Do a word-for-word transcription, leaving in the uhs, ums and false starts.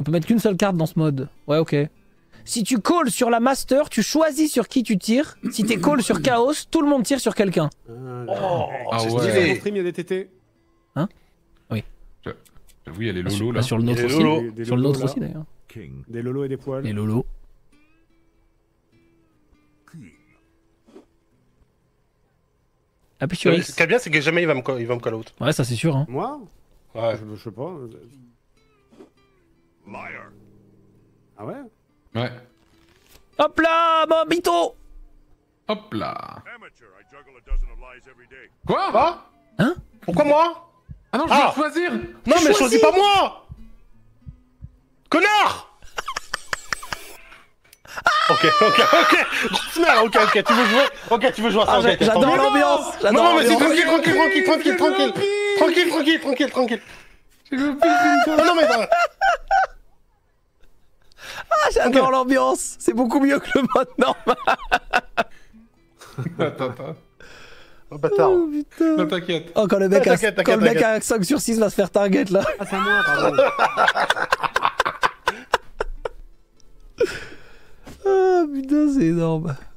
peut mettre qu'une seule carte dans ce mode. Ouais, ok. Si tu calls sur la master, tu choisis sur qui tu tires. Si t'es call sur chaos, tout le monde tire sur quelqu'un. Oh, Ah c'est ouais. stylé. Mon stream, il y a des T T. J'avoue, il y a les Bah, lolos sur, là. bah, sur le nôtre Les aussi. lolos. Des- des Sur le lolos, nôtre là. aussi d'ailleurs. Des lolos et des poils. Les lolos. Appuie sur Ce X. qui est bien, c'est que jamais il va me call, il va me call out. Ouais, ça c'est sûr. Hein. Moi Ouais. je, je sais pas. Ah ouais Ouais. Hop là, Bobito. Hop là. Quoi? Quoi? Hein? Pourquoi moi? Ah non, je Ah. veux choisir. Non, mais choisis pas moi! Connard! Ok, ok, ok! Grosse ok, ok, tu veux jouer? Ok, tu veux jouer à ça, Ah, ok, j'a- ok, J'adore attends. l'ambiance. J'adore Non, mais c'est l'ambiance. tranquille, tranquille, tranquille, tranquille, tranquille. Tranquille, tranquille, tranquille, tranquille, tranquille. Non, non, mais non. Ah, j'adore l'ambiance. C'est beaucoup mieux que le mode normal. Attends, attends. Oh, bâtard. Oh putain. Non, t'inquiète. Oh, quand le mec, a, T'inquiète, t'inquiète, quand le mec t'inquiète. a cinq sur six va se faire target là. Ah, c'est à moi, pardon. Ah putain, c'est énorme.